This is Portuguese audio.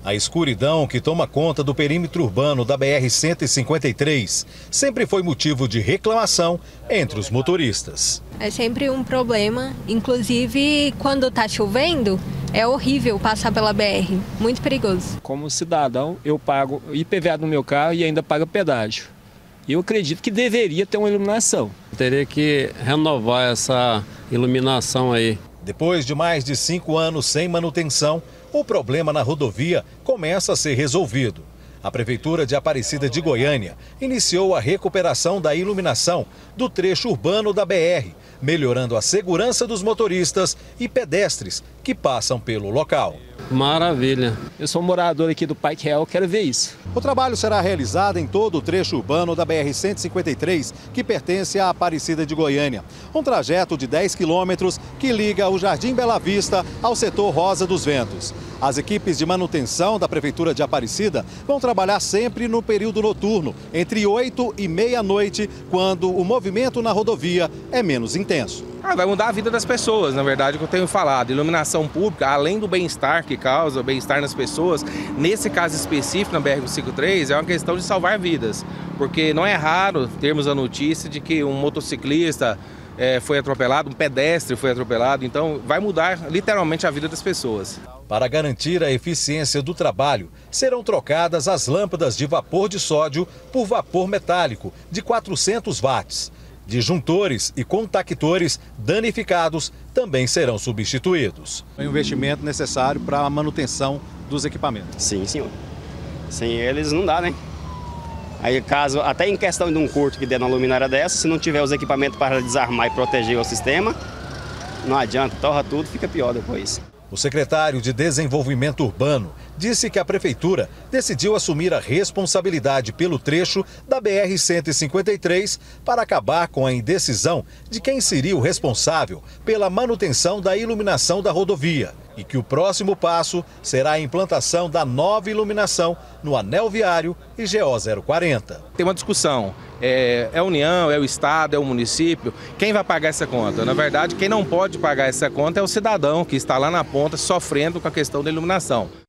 A escuridão que toma conta do perímetro urbano da BR-153 sempre foi motivo de reclamação entre os motoristas. É sempre um problema, inclusive quando está chovendo, é horrível passar pela BR, muito perigoso. Como cidadão, eu pago IPVA no meu carro e ainda pago pedágio. Eu acredito que deveria ter uma iluminação. Teria que renovar essa iluminação aí. Depois de mais de 5 anos sem manutenção, o problema na rodovia começa a ser resolvido. A Prefeitura de Aparecida de Goiânia iniciou a recuperação da iluminação do trecho urbano da BR, melhorando a segurança dos motoristas e pedestres que passam pelo local. Maravilha. Eu sou morador aqui do Parque Real, quero ver isso. O trabalho será realizado em todo o trecho urbano da BR-153, que pertence à Aparecida de Goiânia. Um trajeto de 10 quilômetros que liga o Jardim Bela Vista ao setor Rosa dos Ventos. As equipes de manutenção da Prefeitura de Aparecida vão trabalhar sempre no período noturno, entre 8 e meia-noite, quando o movimento na rodovia é menos intenso. Vai mudar a vida das pessoas, na verdade, o que eu tenho falado. Iluminação pública, além do bem-estar que causa, o bem-estar nas pessoas, nesse caso específico na BR-153, é uma questão de salvar vidas. Porque não é raro termos a notícia de que um motociclista foi atropelado, um pedestre foi atropelado, então vai mudar literalmente a vida das pessoas. Para garantir a eficiência do trabalho, serão trocadas as lâmpadas de vapor de sódio por vapor metálico de 400 watts. Disjuntores e contactores danificados também serão substituídos. É um investimento necessário para a manutenção dos equipamentos. Sim, senhor. Sem eles não dá, né? Aí, caso, até em questão de um curto que der na luminária dessa, se não tiver os equipamentos para desarmar e proteger o sistema, não adianta, torra tudo, fica pior depois. O secretário de Desenvolvimento Urbano disse que a Prefeitura decidiu assumir a responsabilidade pelo trecho da BR-153 para acabar com a indecisão de quem seria o responsável pela manutenção da iluminação da rodovia e que o próximo passo será a implantação da nova iluminação no anel viário e GO 040. Tem uma discussão, é a União, é o Estado, é o município, quem vai pagar essa conta? Na verdade, quem não pode pagar essa conta é o cidadão que está lá na ponta sofrendo com a questão da iluminação.